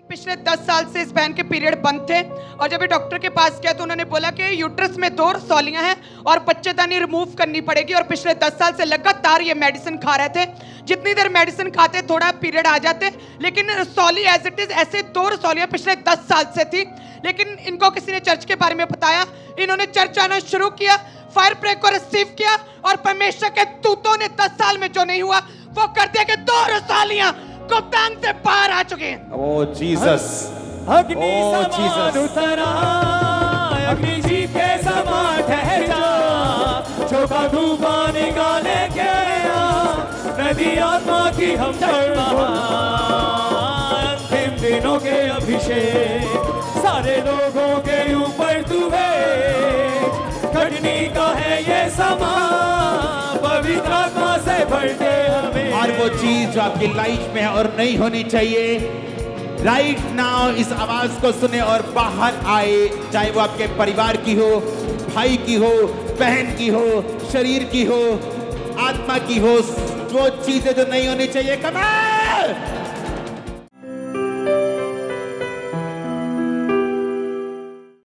पिछले 10 साल से इस बहन के पीरियड बंद थे और जब ये डॉक्टर के पास गया तो उन्होंने बोला कि यूट्रस में 2 रसौलियां हैं और बच्चेदानी रिमूव करनी पड़ेगी। और पिछले 10 साल से लगातार ये मेडिसिन खा रहे थे। जितनी देर मेडिसिन खाते थोड़ा पीरियड आ जाते, लेकिन रसौली एज इट इज ऐसे 2 रसौलियां पिछले 10 साल से थी। लेकिन इनको किसी ने चर्च के बारे में बताया, इन्होंने चर्च आना शुरू किया, फायर प्रे को रिसीव किया और परमेश्वर के दूतों ने 10 साल में जो नहीं हुआ वो कर दिया कि 2 रसौलियां गुप्तांग से बाहर आ चुके हैं। ओह जीसस, अग्नि समान उतरा, अग्नि जी के समान ठहर जा, झोंका तूफान निकाले के नदी आत्मा की हम अंतिम दिनों के अभिषेक सारे लोगों के ऊपर तू है, कटनी का है ये समा, पवित्र आत्मा से भर दे हमें। और वो चीज जो आपकी लाइफ में है और नहीं होनी चाहिए, राइट नाउ इस आवाज को सुने और बाहर आए, चाहे वो आपके परिवार की हो, भाई की हो, बहन की हो, शरीर की हो, आत्मा की हो, जो चीजें जो नहीं होनी चाहिए, कमाल